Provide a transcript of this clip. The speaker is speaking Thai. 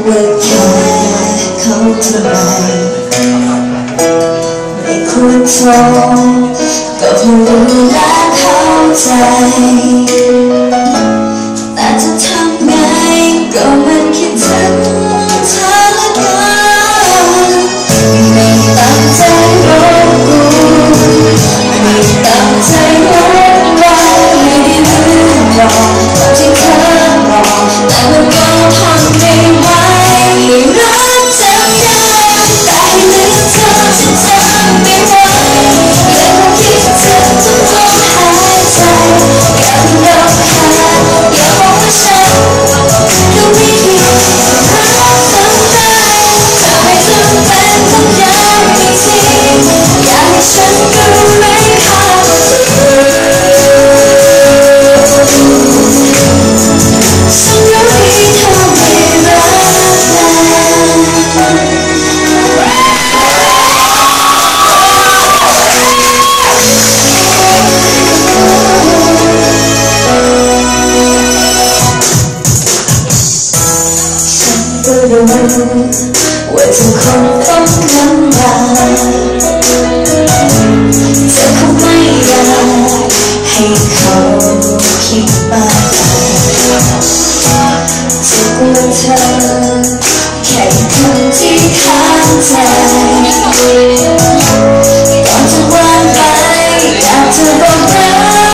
ว่าแค่เขาเท่าไรไม่ควรโทรก็พอรู้และเข้าใจแต่จะทำไงก็มันคิดถึงเธอละกันไม่ตั้งใจรบกวนไม่ตั้งใจรบไว้ไม่ได้ลืมบอกที่เธอบอกแต่มันก็ทนไม่ไหวรักเธอยังแต่ให้ลืมเธอฉันจำไม่ไหวยังคงคิดถึงทุกลมหายใจอย่าเพิ่งร้องไห้อย่าบอกว่าฉันก็ไม่ผิดรักทำไมเธอไม่จำเป็นต้องย้ำอีกทีอยากให้ฉันรู้ไม่เข้าฉันรู้ที่เธอไม่รักก็รู้ว่าทุกคนต้องลำบากเธอคงไม่อยากให้เขาคิดมากจะกลัวเธอ